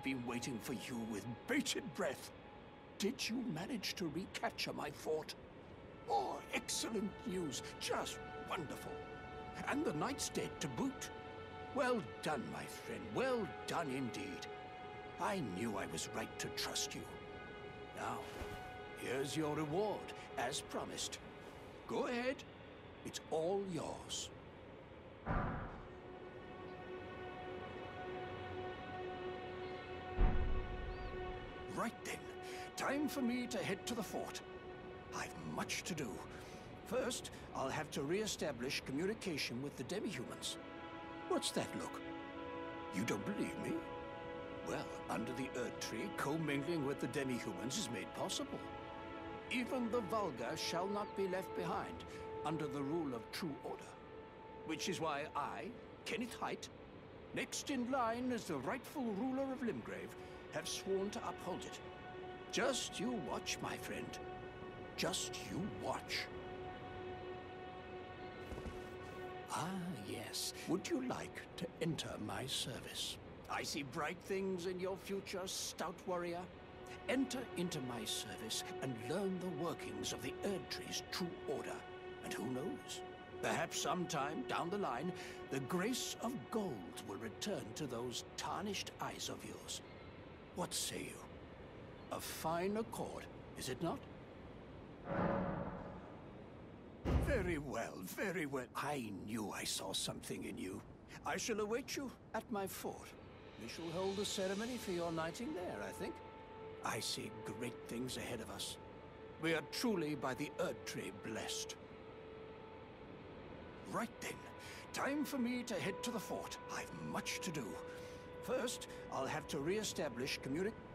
I've been waiting for you with bated breath. Did you manage to recapture my fort? Oh, excellent news. Just wonderful. And the knight's dead to boot. Well done, my friend. Well done indeed. I knew I was right to trust you. Now, here's your reward, as promised. Go ahead. It's all yours. Right then. Time for me to head to the fort. I've much to do. First, I'll have to re-establish communication with the demi-humans. What's that look? You don't believe me? Well, under the Earth Tree, commingling with the demi-humans is made possible. Even the vulgar shall not be left behind under the rule of true order. Which is why I, Kenneth, next in line as the rightful ruler of Limgrave, have sworn to uphold it. Just you watch, my friend. Just you watch. Ah, yes. Would you like to enter my service? I see bright things in your future, stout warrior. Enter into my service and learn the workings of the Erdtree's true order. And who knows? Perhaps sometime down the line, the grace of gold will return to those tarnished eyes of yours. What say you? A fine accord, is it not? Very well, very well. I knew I saw something in you. I shall await you at my fort. We shall hold a ceremony for your knighting there, I think. I see great things ahead of us. We are truly by the Erdtree blessed. Right then, time for me to head to the fort. I've much to do. First, I'll have to re-establish communication.